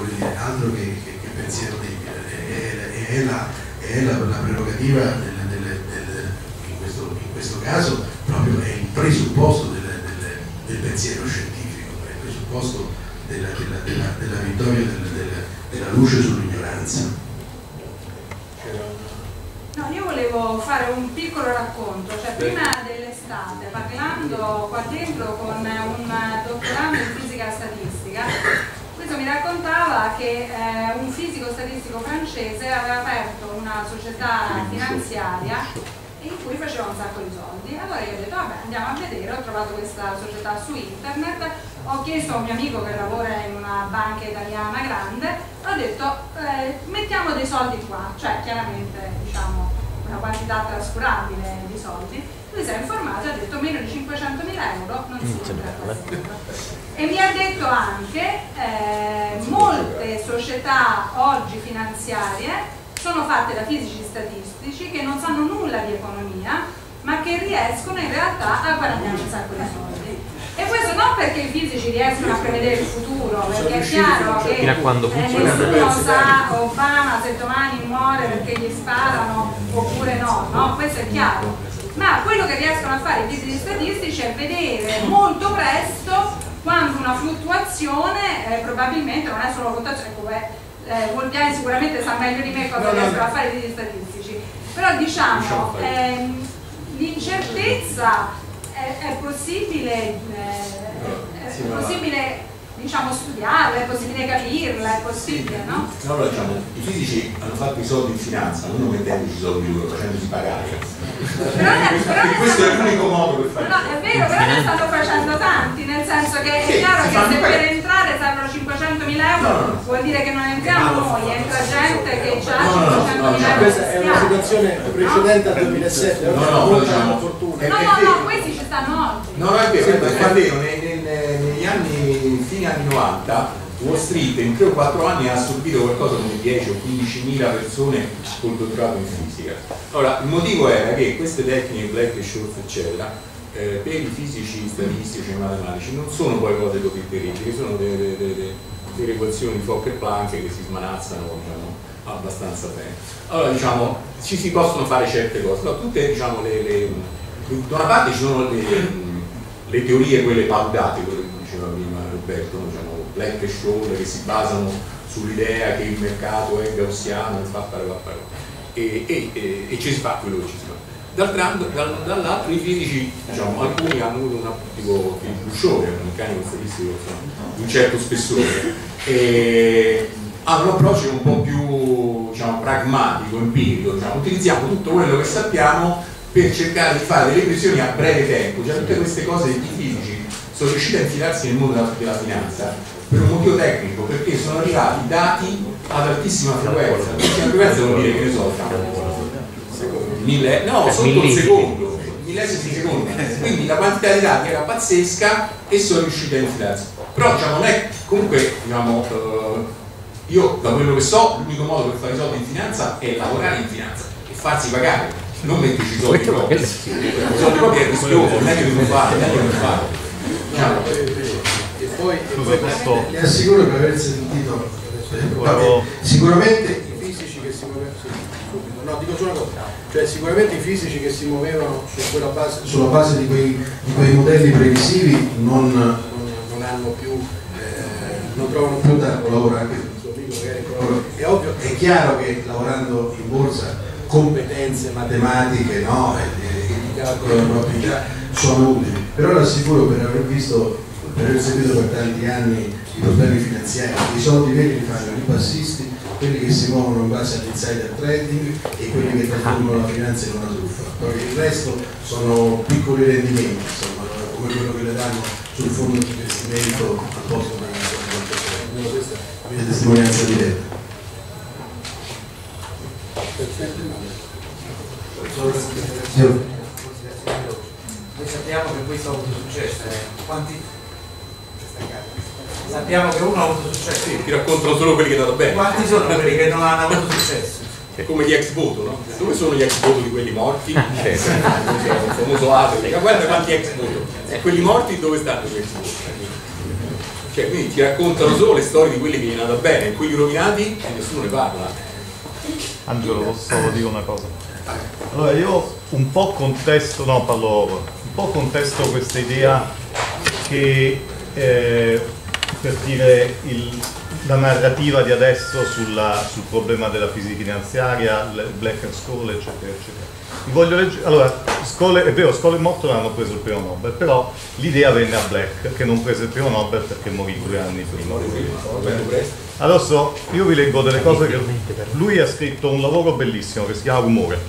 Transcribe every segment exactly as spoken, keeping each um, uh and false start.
voglio dire, altro che, che, che pensiero debito, è, è, la, è la, la prerogativa delle, delle, delle, in, questo, in questo caso proprio è il presupposto delle, delle, del pensiero scientifico, è il presupposto della, della, della, della vittoria della, della, della luce sull'ignoranza. No, io volevo fare un piccolo racconto, cioè prima dell'estate, parlando qua dentro con un dottorando in fisica statistica, questo mi raccontava che eh, un fisico statistico francese aveva aperto una società finanziaria in cui faceva un sacco di soldi. Allora io ho detto vabbè, andiamo a vedere, ho trovato questa società su internet, ho chiesto a un mio amico che lavora in una banca italiana grande, ho detto eh, mettiamo dei soldi qua, cioè chiaramente diciamo una quantità trascurabile di soldi. Lui si è informato e ha detto meno di cinquecentomila euro non si entra qua dentro. E mi ha detto anche eh, molte società oggi finanziarie sono fatte da fisici statistici che non sanno nulla di economia ma che riescono in realtà a guadagnare un sacco di soldi. E questo non perché i fisici riescono a prevedere il futuro, perché è chiaro che eh, nessuno sa Obama se domani muore perché gli sparano oppure no, no? Questo è chiaro. Ma quello che riescono a fare i fisici statistici è vedere molto presto quando una fluttuazione eh, probabilmente non è solo fluttuazione, come eh, Volpiani sicuramente sa meglio di me cosa riescono a fare i fisici statistici, però diciamo ehm, l'incertezza È, è possibile, eh, è, è possibile diciamo, studiarla, è possibile capirla, è possibile, no? Allora diciamo, i fisici hanno fatto i soldi in finanza, non mettendoci i soldi loro, facendosi pagare. Però ne, però ne questo stanno, è l'unico modo per fare. No, è vero, però ne stanno facendo tanti, nel senso che è chiaro che se per entrare servono cinquecentomila euro, no, no. vuol dire che non entriamo noi, entra gente che ha cinquecentomila euro. Questa è una situazione precedente al duemilasette, no, no, no, diciamo, fortuna. No, no, no, questi ci stanno oggi. No, no, è vero, è vero, negli anni, fine anni novanta Wall Street in tre o quattro anni ha assorbito qualcosa come dieci o quindicimila persone col dottorato in fisica. Allora, il motivo era che queste tecniche, Black e Scholes eccetera, eh, per i fisici statistici e matematici non sono poi cose così terribili, sono delle, delle, delle equazioni di Fokker-Planck che si smanazzano, diciamo, abbastanza bene. Allora, diciamo, ci si possono fare certe cose, no, tutte, diciamo, le, le, da una parte ci sono le, le teorie, quelle paudate, quello che diceva prima Roberto, diciamo, Black e Scholes, che si basano sull'idea che il mercato è gaussiano e fa fare va fare e, e, e, e ci si fa quello che ci si fa. D'altro, dall'altro i fisici, diciamo, alcuni hanno avuto un tipo di Bouchot, un meccanico statistico di un certo spessore, e hanno un approccio un po' più, diciamo, pragmatico, empirico, diciamo, utilizziamo tutto quello che sappiamo per cercare di fare delle previsioni a breve tempo, cioè tutte queste cose i fisici sono riusciti a infilarsi nel mondo della, della finanza per un motivo tecnico, perché sono arrivati dati ad altissima frequenza. Altissima frequenza vuol dire che ne so, mille, no, sotto un secondo, millesimi di secondo, quindi la quantità di dati era pazzesca e sono riusciti a infilarsi. Però diciamo, non è comunque, diciamo, eh, io da quello che so, l'unico modo per fare i soldi in finanza è lavorare in finanza e farsi pagare, non metterci i soldi propri. I soldi propri è rischioso, meglio di non fare, meglio di non fare. Diciamo. E poi, e poi le assicuro che aver sentito vabbè, sicuramente i fisici che si muovevano subito, no, dico solo una cosa, cioè sicuramente i fisici che si muovevano su quella base, sulla base di quei, di quei modelli previsivi non, non, non hanno più eh, non trovano più da lavorare anche è ovvio, è chiaro che lavorando in borsa competenze matematiche, no, e, e di calcolo della probabilità sono utili, però l'assicuro, per aver visto, per aver seguito per tanti anni i problemi finanziari, i soldi veri li fanno i passisti, quelli che si muovono in base all'insider trading e quelli che trasformano la finanza in una truffa. Poi il resto sono piccoli rendimenti, insomma, come quello che le danno sul fondo di investimento al posto di una, questa è la mia testimonianza diretta. Noi sappiamo che questo ha avuto successo, eh. Quanti? Sappiamo che uno ha avuto successo. Sì, ti raccontano solo quelli che hanno dato bene. Quanti sono quelli che non hanno avuto successo? È come gli ex voto, no? Dove sono gli ex voto di quelli morti? C'è un famoso ateo, guarda quanti ex voto. E quelli morti dove stanno questi? Cioè, quindi ti raccontano solo le storie di quelli che gli è andata bene, quelli rovinati e nessuno ne parla. Angelo, posso dire una cosa? Allora, io un po' contesto, no, parlo, un po' contesto questa idea che eh, per dire il, la narrativa di adesso sulla, sul problema della fisica finanziaria, il Black and Scholes, eccetera, eccetera. Vi voglio leggere, allora, Scholes, è vero, Scholes e Morton hanno preso il premio Nobel, però l'idea venne a Black, che non prese il premio Nobel perché morì due anni prima. Adesso io vi leggo delle cose che lui ha scritto, un lavoro bellissimo che si chiama Rumore,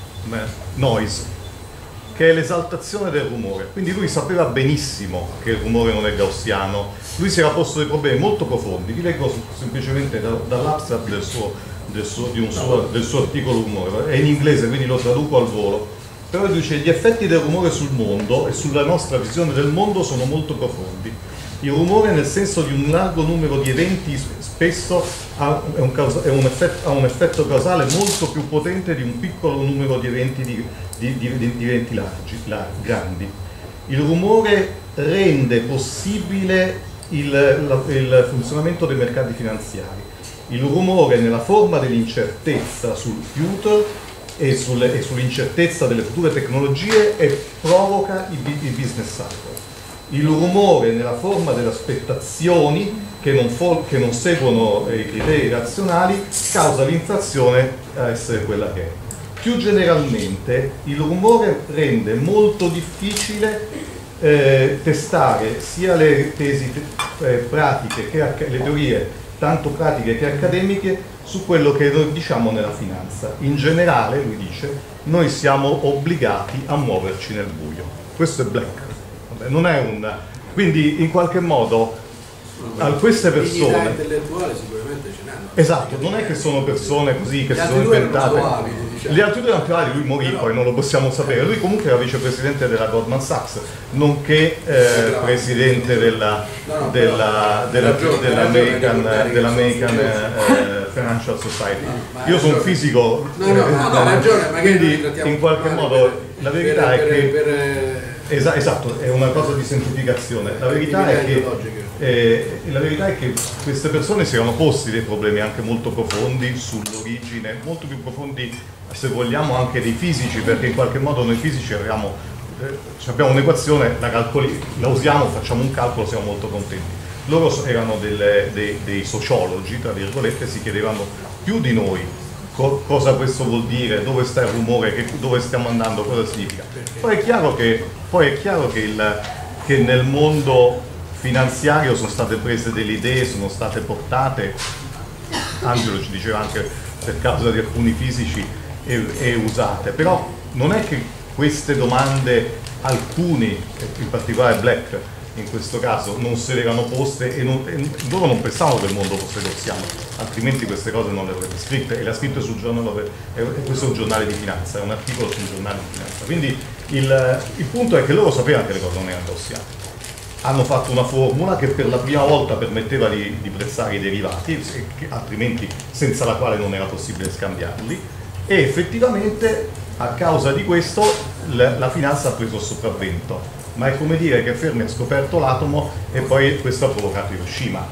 Noise, che è l'esaltazione del rumore. Quindi lui sapeva benissimo che il rumore non è gaussiano, lui si era posto dei problemi molto profondi. Vi leggo semplicemente da, dall'abstract del suo, del, suo, di un suo, del suo articolo Rumore, è in inglese quindi lo traduco al volo, però dice: gli effetti del rumore sul mondo e sulla nostra visione del mondo sono molto profondi. Il rumore, nel senso di un largo numero di eventi, spesso ha un, causa, è un effetto, ha un effetto causale molto più potente di un piccolo numero di eventi, di, di, di, di eventi largi, largi, grandi. Il rumore rende possibile il, la, il funzionamento dei mercati finanziari. Il rumore, nella forma dell'incertezza sul future e, sulle, e sull'incertezza delle future tecnologie, e provoca i, i business cycle. Il rumore nella forma delle aspettazioni che non, for, che non seguono i criteri razionali causa l'inflazione a essere quella che è. Più generalmente il rumore rende molto difficile eh, testare sia le tesi eh, pratiche che le teorie tanto pratiche che accademiche su quello che noi diciamo nella finanza. In generale, lui dice, noi siamo obbligati a muoverci nel buio. Questo è Black. Non è un... Quindi in qualche modo a queste persone intellettuale sicuramente ce n'hanno. Esatto, non è che sono persone così che si sono inventate. Avidi, diciamo. Gli altri due erano più avidi, lui morì, poi non lo possiamo sapere. Lui comunque era vicepresidente della Goldman Sachs, nonché eh, presidente della, della, della, dell'American, dell'American eh, Financial Society. Io sono un fisico, no, no, no, no, ragione, quindi in qualche modo la verità è che Esa esatto, è una cosa di semplificazione. La verità è che, eh, la verità è che queste persone si erano posti dei problemi anche molto profondi sull'origine, molto più profondi se vogliamo anche dei fisici, perché in qualche modo noi fisici abbiamo, eh, abbiamo un'equazione, la, calcoli, la usiamo, facciamo un calcolo, siamo molto contenti. Loro erano delle, dei, dei sociologi, tra virgolette, si chiedevano più di noi Co cosa questo vuol dire, dove sta il rumore, che, dove stiamo andando, cosa significa. Poi è chiaro che, poi è chiaro che, il, che nel mondo finanziario sono state prese delle idee, sono state portate, Angelo ci diceva anche per causa di alcuni fisici, e, e usate, però non è che queste domande, alcuni, in particolare Black, in questo caso non se le erano poste e, non, e loro non pensavano che il mondo fosse gaussiano, altrimenti queste cose non le avrebbe scritte, e le ha scritte sul giornale, e questo è un giornale di finanza, è un articolo sul giornale di finanza. Quindi il, il punto è che loro sapevano che le cose non erano gaussiane, hanno fatto una formula che per la prima volta permetteva di, di prezzare i derivati, che, altrimenti senza la quale non era possibile scambiarli, e effettivamente a causa di questo la, la finanza ha preso il sopravvento. Ma è come dire che Fermi ha scoperto l'atomo e poi questo ha provocato Hiroshima.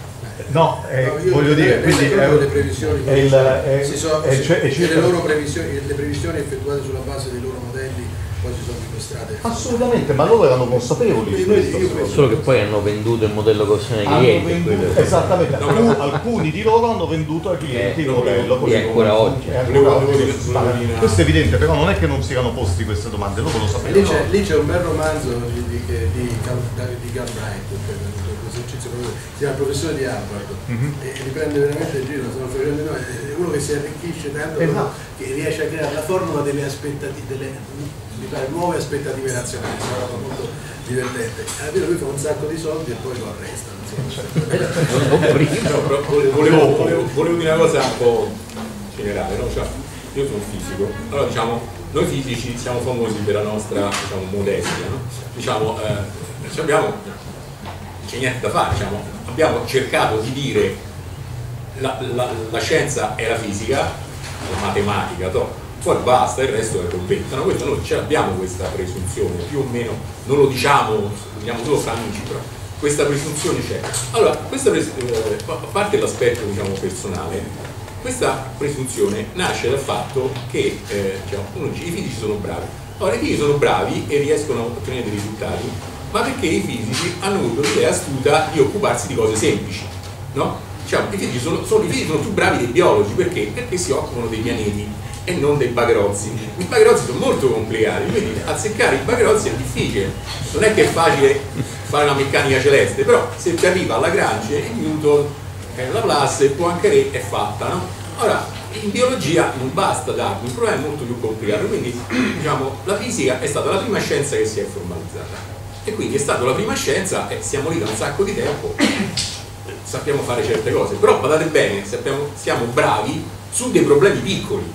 No, eh, no voglio dire, quindi è, le previsioni è il, è, si sono, è, cioè, è le loro previsioni, le previsioni effettuate sulla base dei loro modelli poi si sono dimostrate. Assolutamente, ma loro erano consapevoli di questo. Solo che poi hanno venduto il modello gaussiano ai clienti. Venduto, esattamente, alcuni, alcuni di loro hanno venduto ai clienti il modello. E ancora oggi. Questo è evidente, però non è che non si erano posti queste domande, loro lo sapevano. Lì c'è un bel romanzo di, di, di, di Galbraith, si chiama Il professore di Harvard, mm-hmm. e li prende veramente in giro, sono noi, è uno che si arricchisce tanto, esatto. Che riesce a creare la formula delle aspettative, delle nuove aspettative razionali, è una cosa molto divertente. Alla fine lui fa un sacco di soldi e poi lo arrestano. volevo, volevo, volevo dire una cosa un po' generale, no? Cioè, io sono fisico, allora diciamo, noi fisici siamo famosi per la nostra, diciamo, modestia, no? Diciamo, eh, abbiamo c'è niente da fare, diciamo. Abbiamo cercato di dire la, la, la scienza è la fisica, la matematica, to. Poi basta, il resto è conventano. Questo noi ce l'abbiamo questa presunzione, più o meno, non lo diciamo, lo diciamo solo fra amici, però questa presunzione c'è. Allora, questa pres- eh, a parte l'aspetto diciamo personale, questa presunzione nasce dal fatto che eh, diciamo, uno dice i fisici sono bravi. Allora, i fisici sono bravi e riescono a ottenere dei risultati, ma perché i fisici hanno avuto l'idea astuta di occuparsi di cose semplici, no? Diciamo, i fisici sono, sono, i fisici sono più bravi dei biologi, perché? Perché si occupano dei pianeti e non dei bagrozzi. I bagrozzi sono molto complicati, quindi azzeccare i bagrozzi è difficile, non è che è facile fare una meccanica celeste, però se ti arriva alla Lagrange, Newton, eh, Laplace, il Poincaré è fatta, no? Ora, in biologia non basta darmi, il problema è molto più complicato, quindi diciamo, la fisica è stata la prima scienza che si è formalizzata e quindi è stata la prima scienza e siamo lì da un sacco di tempo, sappiamo fare certe cose, però badate bene, sappiamo, siamo bravi su dei problemi piccoli.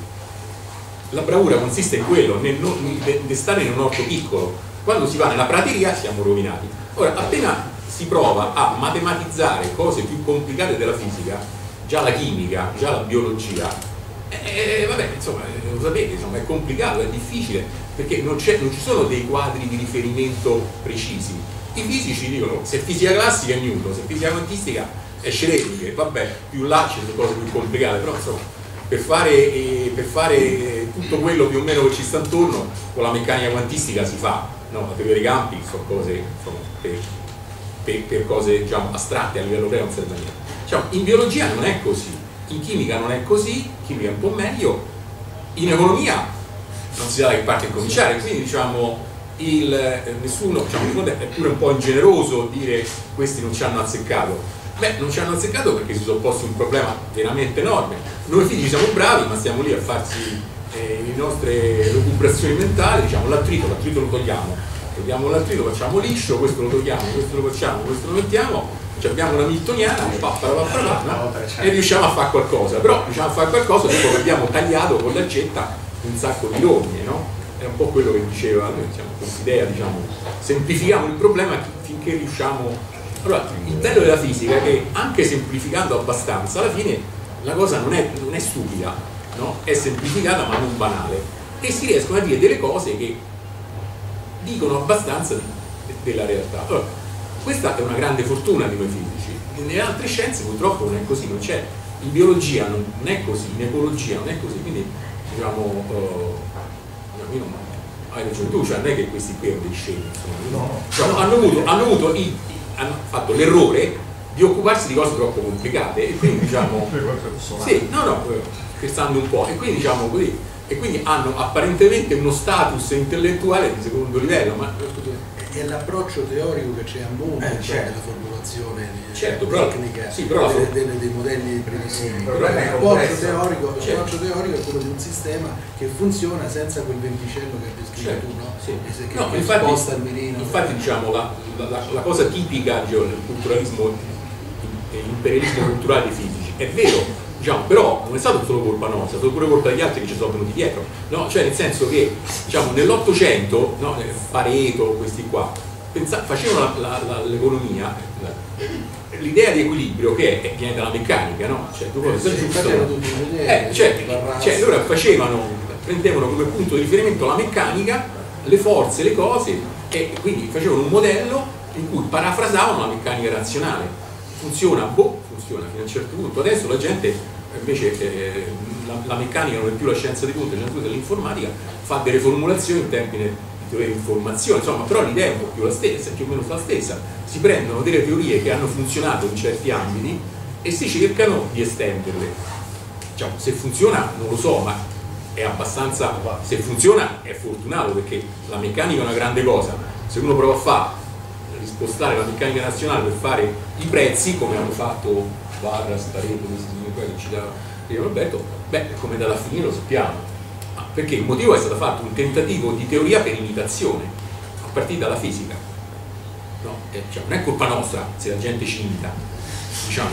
La bravura consiste in quello, nel, nel, nel stare in un orto piccolo. Quando si va nella prateria siamo rovinati. Ora, appena si prova a matematizzare cose più complicate della fisica, già la chimica, già la biologia, eh, vabbè, insomma, lo sapete, insomma, è complicato, è difficile, perché non, c'è, non ci sono dei quadri di riferimento precisi. I fisici dicono, se fisica classica è Newton, se fisica quantistica è Schrödinger, vabbè, più là ci sono cose più complicate, però insomma, per fare, eh, per fare eh, tutto quello più o meno che ci sta intorno, con la meccanica quantistica si fa, no? La teoria dei campi sono cose, insomma, per, per, per cose diciamo, astratte a livello reale non serve a niente. Diciamo, in biologia non è così, in chimica non è così, in chimica è un po' meglio, in economia non si sa da che parte incominciare, quindi diciamo il, eh, nessuno, diciamo, è pure un po' ingeneroso dire questi non ci hanno azzeccato. Beh, non ci hanno azzeccato perché si sono posti un problema veramente enorme. Noi figli siamo bravi, ma stiamo lì a farsi eh, le nostre lucubrazioni mentali, diciamo l'attrito, l'attrito lo togliamo, togliamo l'attrito, facciamo liscio, questo lo togliamo, questo lo facciamo, questo lo mettiamo, cioè abbiamo una miltoniana, pappa, no? E riusciamo a fare qualcosa, però riusciamo a fare qualcosa dopo che abbiamo tagliato con l'accetta un sacco di rogne, no? È un po' quello che diceva, noi siamo con quest'idea, diciamo, semplifichiamo il problema finché riusciamo. Allora, il bello della fisica è che anche semplificando abbastanza, alla fine la cosa non è, non è stupida, no? È semplificata ma non banale, e si riescono a dire delle cose che dicono abbastanza di, della realtà. Allora, questa è una grande fortuna di noi fisici. Nelle altre scienze purtroppo non è così, non c'è, in biologia non, non è così, in ecologia non è così, quindi diciamo, uh, io non, hai ragione tu, cioè non è che questi qui erano dei scemi, insomma, no. Cioè, hanno avuto, hanno avuto i, hanno fatto l'errore di occuparsi di cose troppo complicate e quindi diciamo sì, no no, scherzando un po', e quindi diciamo così, e quindi hanno apparentemente uno status intellettuale di secondo livello, ma è l'approccio teorico che c'è a monte, eh, certo, della formulazione di, certo, tecnica, sì, però dei, dei, dei modelli previsivi. L'approccio teorico, certo, teorico è quello di un sistema che funziona senza quel venticello che hai descritto, certo, tu, no? Sì. E se che no, infatti, sposta il mirino. Infatti diciamo la, la, la cosa tipica diciamo, del culturalismo, l'imperialismo culturale dei fisici, è vero, diciamo, però non è stato solo colpa nostra, è stato pure colpa degli altri che ci sono venuti dietro, no? Cioè nel senso che diciamo, nell'Ottocento, no? Pareto, questi qua, pensa, facevano l'economia, l'idea di equilibrio che è, viene dalla meccanica, no? Cioè due cose sì, giuste. Eh, cioè, cioè loro facevano, prendevano come punto di riferimento la meccanica, le forze, le cose, e quindi facevano un modello in cui parafrasavano la meccanica razionale. Funziona, boh, funziona fino a un certo punto. Adesso la gente invece eh, la, la meccanica non è più la scienza di punta, la scienza dell'informatica, fa delle formulazioni in termini di teoria di informazione, insomma, però l'idea è un po' più la stessa, più o meno la stessa. Si prendono delle teorie che hanno funzionato in certi ambiti e si cercano di estenderle. Diciamo, se funziona non lo so, ma è abbastanza, se funziona è fortunato, perché la meccanica è una grande cosa. Se uno prova a fare spostare la meccanica nazionale per fare i prezzi, come hanno fatto Varras, Pareto, questi qua che ci dà Roberto, beh, come dalla fine lo sappiamo. Ah, perché il motivo è stato fatto un tentativo di teoria per imitazione, a partire dalla fisica. No? Eh, cioè, non è colpa nostra se la gente ci imita. Diciamo,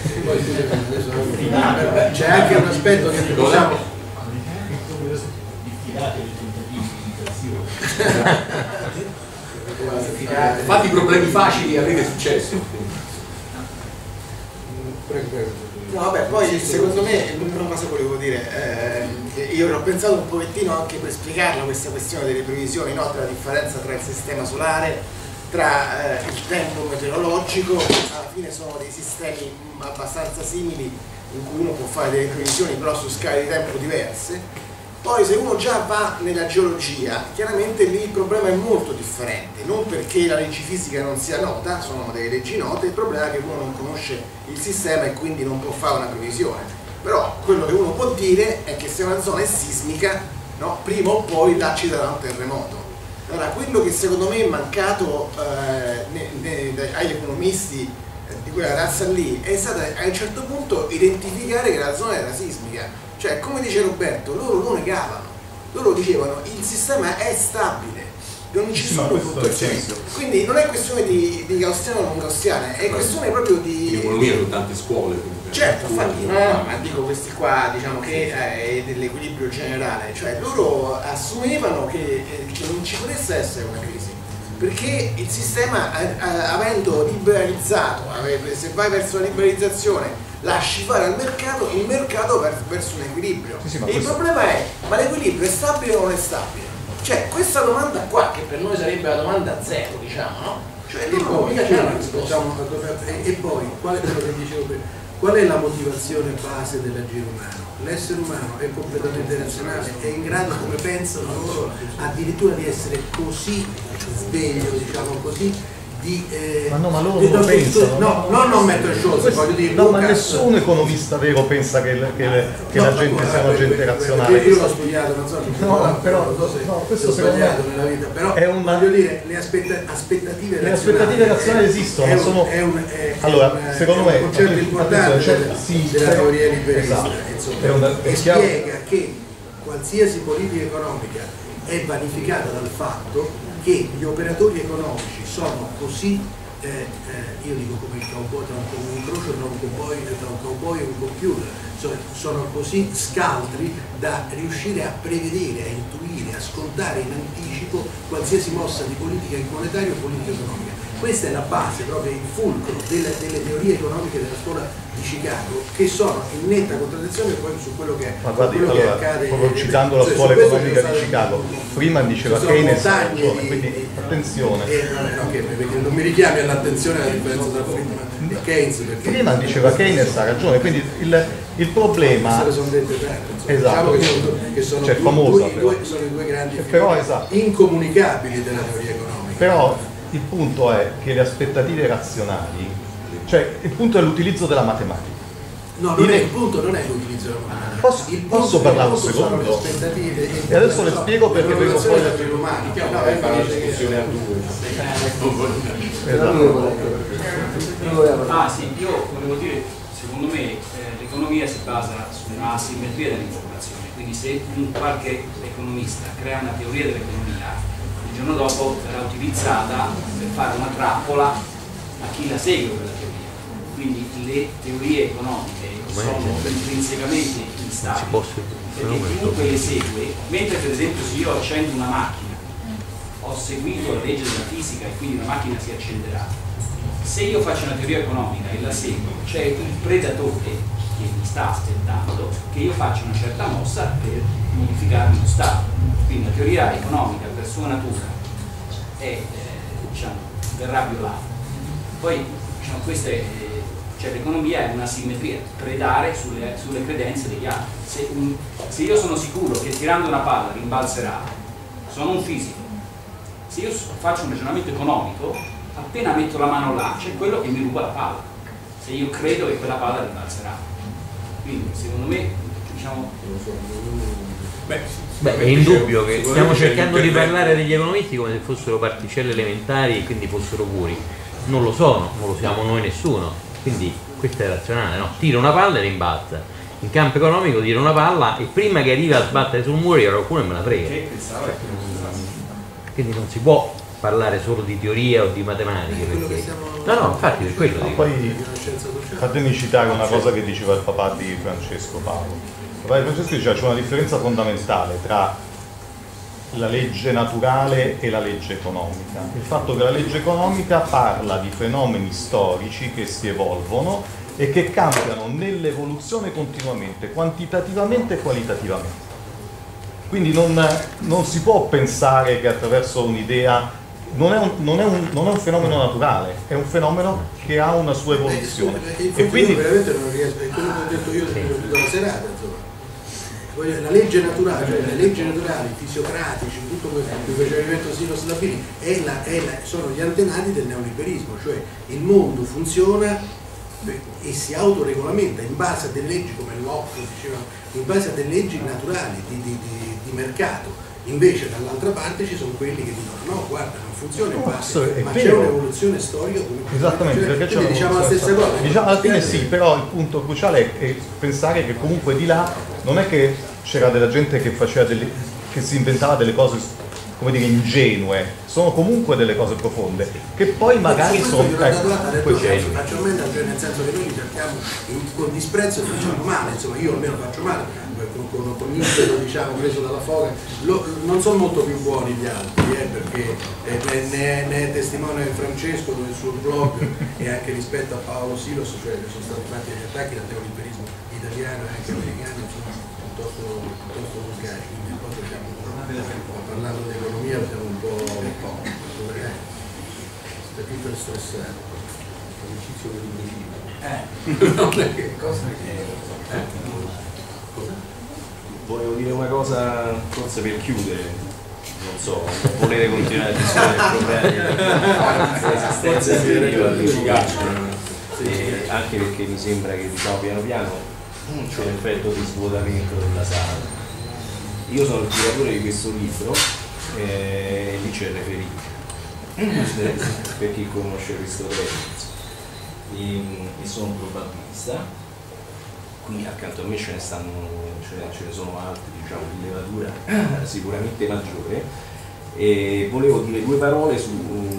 eh, c'è anche un aspetto che possiamo. Diffidate dei tentativi di imitazione. Fate i problemi facili e avrete successo. Prego, prego. No, vabbè, poi secondo me una cosa volevo dire, eh, io ho pensato un pochettino anche per spiegarla questa questione delle previsioni, no? Tra la differenza tra il sistema solare, tra eh, il tempo meteorologico, alla fine sono dei sistemi abbastanza simili in cui uno può fare delle previsioni però su scale di tempo diverse. Poi se uno già va nella geologia, chiaramente lì il problema è molto differente, non perché la legge fisica non sia nota, sono delle leggi note, il problema è che uno non conosce il sistema e quindi non può fare una previsione. Però quello che uno può dire è che se una zona è sismica, no, prima o poi là ci sarà un terremoto. Allora, quello che secondo me è mancato eh, ne, ne, agli economisti eh, di quella razza lì è stato a un certo punto identificare che la zona era sismica. Cioè, come dice Roberto, loro lo negavano, loro dicevano il sistema è stabile, non ci sono fluttuazioni. Quindi non è questione di, di gaussiana o non gaussiana, è questione proprio di... In economia sono tante scuole. Comunque. Certo, infatti, no, no, ma dico questi qua, diciamo che è dell'equilibrio generale, cioè loro assumevano che, che non ci potesse essere una crisi, perché il sistema, avendo liberalizzato, se vai verso la liberalizzazione, lasci fare al mercato, il mercato va verso un equilibrio. Sì, sì, e il problema è, ma l'equilibrio è stabile o non è stabile? Cioè, questa domanda qua, che per noi sarebbe la domanda zero, diciamo, no? Cioè, e, poi, mica c'è una risposta. E poi, qual è quello che dicevo prima? Qual è la motivazione base dell'agire umano? L'essere umano è completamente razionale, è in grado, come pensano loro, addirittura di essere così sveglio, diciamo così, di, eh, ma no, ma loro di, non pensano. No, no, non metto il show, voglio dire. No, ma nessun economista vero pensa che, che, che no, la gente no, sia una gente razionale. Io l'ho studiato, non so, no, no, però, non so se no, questo ho sbagliato nella vita, però è una, voglio dire, le aspetta, aspettative le aspettative razionali esistono, ma sono... È un, è, allora, è un, secondo è me, un concetto importante cioè, sì, della teoria liberista, esatto, insomma, una, e spiega che qualsiasi politica economica è vanificata dal fatto che gli operatori economici sono così Eh, eh, io dico come il cowboy, tra un incrocio tra un cowboy, tra un cowboy e un computer, sono, sono così scaltri da riuscire a prevedere, a intuire, a scontare in anticipo qualsiasi mossa di politica monetaria o politica economica. Questa è la base, proprio il fulcro delle, delle teorie economiche della scuola di Chicago, che sono in netta contraddizione poi su quello che, ma guardi, quello allora, che accade. proprio citando la scuola economica di Chicago, prima diceva Keynes, ragione, quindi di, attenzione. Eh, no, no, okay, perché non mi richiami all'attenzione la differenza tra Friedman e Keynes. Perché prima diceva Keynes, ha ragione, quindi il, il problema... No, sono dette tanto, esatto, diciamo che sono, che sono, cioè, due, famosa, due, due, sono i due grandi però, esatto. incomunicabili della teoria economica. Però il punto è che le aspettative razionali, cioè il punto è l'utilizzo della matematica. No, non è, il punto non è l'utilizzo della matematica. Posso, il posso parlare un secondo? E adesso le spiego perché vengo poi da più umani. No, è una discussione a due. Esatto. Ah sì, io volevo dire, secondo me eh, l'economia si basa su una asimmetria dell'informazione, quindi se un qualche economista crea una teoria dell'economia, il giorno dopo verrà utilizzata per fare una trappola a chi la segue quella teoria. Quindi le teorie economiche sono intrinsecamente instabili, perché chiunque le segue, mentre per esempio se io accendo una macchina, ho seguito la legge della fisica e quindi la macchina si accenderà, se io faccio una teoria economica e la seguo, c'è il predatore che mi sta aspettando che io faccia una certa mossa per modificarmi lo stato. Quindi la teoria economica per sua natura è, eh, diciamo, verrà violata. Poi diciamo, questa è, cioè, l'economia è una simmetria, predare sulle, sulle credenze degli altri. Se, un, se io sono sicuro che tirando una palla rimbalzerà, sono un fisico. Se io faccio un ragionamento economico, appena metto la mano là c'è quello che mi ruba la palla, se io credo che quella palla rimbalzerà. Quindi secondo me, diciamo... Beh, Beh, è indubbio che stiamo cercando di parlare degli economisti come se fossero particelle elementari e quindi fossero puri. Non lo sono, non lo siamo noi nessuno, quindi questo è razionale, no? Tira una palla e rimbalza. In campo economico tira una palla e prima che arriva a sbattere sul muro qualcuno me la frega. Quindi non si può parlare solo di teoria o di matematica, perché... no no infatti per quello no, dico. Poi fatemi citare una cosa che diceva il papà di Francesco Paolo. Il papà di Francesco diceva c'è una differenza fondamentale tra la legge naturale e la legge economica. Il fatto che la legge economica parla di fenomeni storici che si evolvono e che cambiano nell'evoluzione continuamente, quantitativamente e qualitativamente. Quindi non, non si può pensare che attraverso un'idea non è, un, non, è un, non è un fenomeno naturale, è un fenomeno che ha una sua evoluzione. Eh, e quindi io veramente non riesco, è quello che ho detto io della serata, insomma. La legge naturale, cioè le leggi naturali, fisiocratici, tutto quello che faceva riferimento Silos Labini, è la, è la, sono gli antenati del neoliberismo, cioè il mondo funziona e si autoregolamenta in base a delle leggi, come Locke diceva, in base a delle leggi naturali di, di, di, di mercato. Invece dall'altra parte ci sono quelli che dicono no, guarda, non funziona in base, ma c'è un'evoluzione storica come esattamente, cioè, perché c'è diciamo la stessa cosa. Diciamo, alla fine sì, però il punto cruciale è, è pensare che comunque di là non è che c'era della gente che faceva delle, che si inventava delle cose, come dire, ingenue, sono comunque delle cose profonde, che poi magari sono... Faccio mente, cioè nel senso che noi li trattiamo con disprezzo e facciamo male, insomma io almeno faccio male, con, con, con Ibero, diciamo, preso dalla foga, lo, non sono molto più buoni gli altri, eh, perché eh, ne, ne è testimone Francesco nel suo blog e anche rispetto a Paolo Silos, cioè che sono stati fatti degli attacchi al neoliberismo italiano e anche americano, insomma, piuttosto, piuttosto vulgari, quindi un po' diciamo, parlando di economia siamo un po' un po' perché per stressare l'amicizio del libro eh non è che cosa che eh. Volevo dire una cosa forse per chiudere, non so, volete continuare a discutere il problema dell'esistenza effettiva dell'efficacia, anche perché mi sembra che diciamo piano piano c'è un effetto di svuotamento della sala. Io sono il curatore di questo libro e lì c'è Referì, per chi conosce questo testo, e, e sono un probabilista. Quindi accanto a me ce ne stanno, ce ne, ce ne sono altri, diciamo, di levatura sicuramente maggiore, e volevo dire due parole su,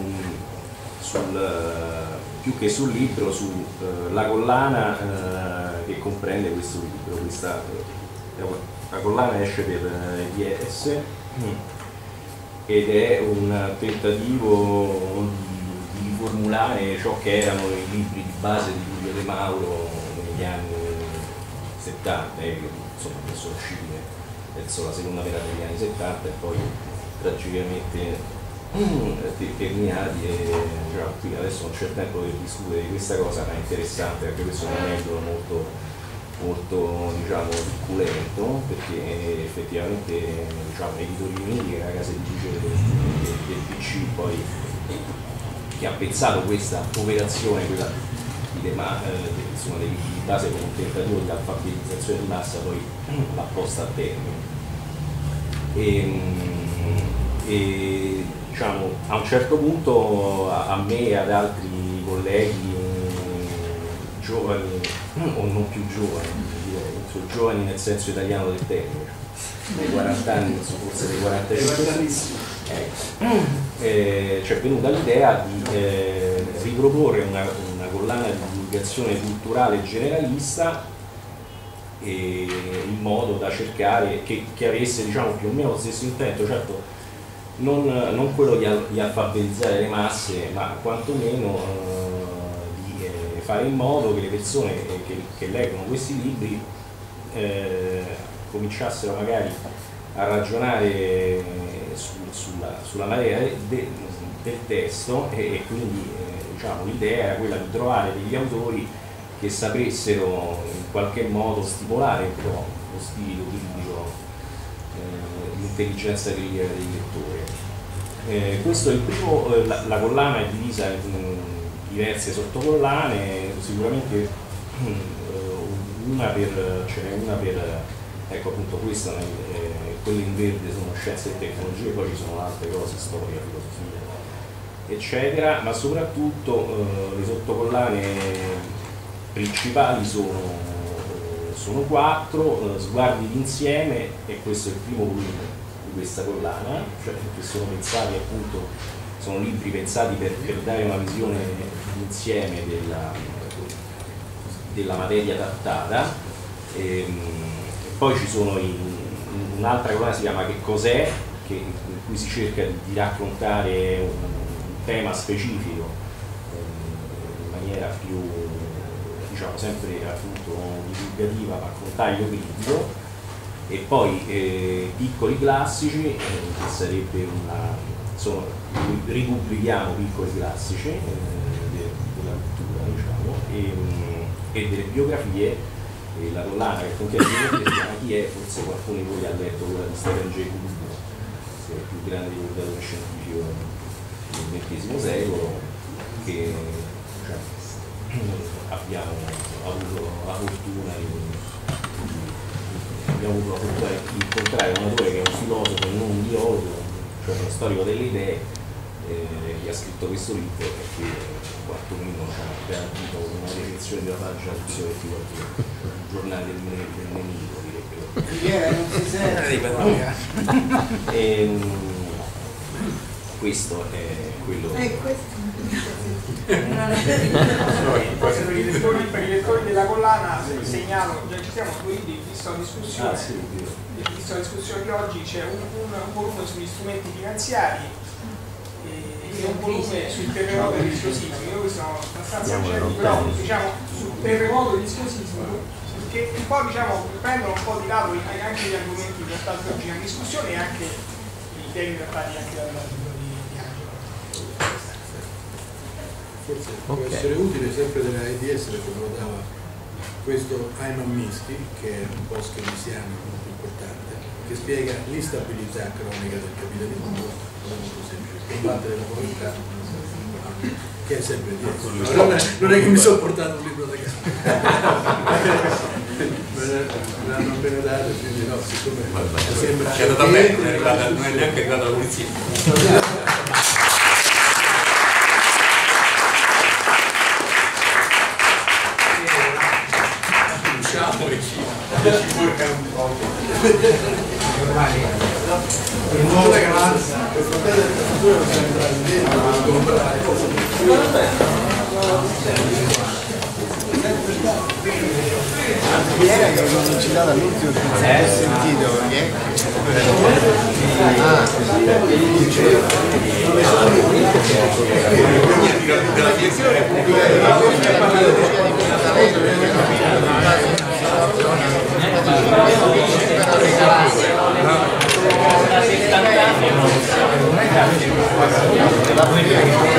sul, più che sul libro, sulla uh, collana uh, che comprende questo libro. Questa, uh, la collana esce per uh, I E S mm. ed è un tentativo di, di riformulare ciò che erano i libri di base di Giulio De Mauro negli anni settanta, eh, che insomma sono usciti verso la seconda metà degli anni settanta e poi tragicamente mm, terminati, e cioè, qui adesso non c'è tempo per discutere di questa cosa, ma è interessante perché questo è un aneddoto molto, molto diciamo, succulento, perché effettivamente diciamo, Editori Uniti, che è la casa editrice del, del, del P C, poi che ha pensato questa operazione, quella ma eh, insomma dei libri di base con un tentativo di alfabetizzazione di massa, poi l'ha posta a termine e, e diciamo a un certo punto a, a me e ad altri colleghi giovani o non più giovani, direi, cioè, giovani nel senso italiano del termine, dei quaranta anni, forse dei quarantacinque, ecco, eh, ci è venuta l'idea di eh, riproporre una, una collana di divulgazione culturale generalista, e in modo da cercare che, che avesse diciamo, più o meno lo stesso intento, certo non, non quello di, di alfabetizzare le masse, ma quantomeno eh, di eh, fare in modo che le persone che, che leggono questi libri eh, cominciassero magari a ragionare su, sulla, sulla materia de, del testo, e, e quindi eh, diciamo, l'idea era quella di trovare degli autori che sapessero in qualche modo stimolare un po' lo spirito critico, eh, l'intelligenza critica dei lettori. Eh, questo è il primo, eh, la, la collana è divisa in diverse sottocollane, sicuramente eh, una per, ce n'è una per, ecco appunto questa, eh, quelle in verde sono scienze e tecnologie, poi ci sono altre cose, storia, filosofia, eccetera, ma soprattutto eh, le sottocollane principali sono, sono quattro, eh, Sguardi d'insieme, e questo è il primo volume di questa collana, cioè che sono pensati appunto, sono libri pensati per, per dare una visione d'insieme della, della materia trattata. E, e poi ci sono un'altra collana che si chiama Che cos'è, che, in cui si cerca di, di raccontare un, un tema specifico eh, in maniera più, diciamo, sempre appunto divulgativa, ma con taglio critico. E poi eh, Piccoli classici, eh, che sarebbe una, sono, ripubblichiamo piccoli classici eh, de, della cultura, diciamo, e, e delle biografie, e la collana che contiene le biografie si chiama Chi è, forse qualcuno di voi ha letto quella di Stephen Jay Gould, che è il più grande divulgatore scientifico del ventesimo secolo, che cioè, abbiamo avuto la fortuna di, abbiamo avuto la fortuna di incontrare un autore che è un filosofo e non un biologo, cioè uno storico delle idee, eh, che ha scritto questo libro e che quattorino ci ha garantito una recensione della pagina di qualche giornale del, del nemico, direbbero. Non si sente. E, questo è quello. Eh, questo. Per i lettori, per i lettori della collana segnalo, già ci siamo due libri, visto la discussione, ah, sì, visto la discussione di oggi, c'è un, un, un volume sugli strumenti finanziari e un volume sul terremoto e il rischiosismo. Io questi sono abbastanza certi, però diciamo sul terremoto e il rischiosismo, che un po' diciamo prendono un po' di lato anche gli argomenti trattati oggi in discussione e anche i temi trattati anche dal libro di Angelo. Forse può okay. essere utile sempre della A D S, perché me lo dava questo Ayman Miski, che è un post keynesiano molto importante, che spiega l'instabilità cronica del capitalismo, molto semplice, combattere la povertà, che è sempre dietro. Non è, non è che mi sono portato un libro da casa, me l'hanno appena dato, quindi no, siccome sembra è andata bene, non è, arrivata, non è neanche arrivata la polizia. Ci porca un po'. Il modo che avanza, per fratello del futuro non sembra Ieri che non ci dava l'ultimo che non si è sentito perché Ah,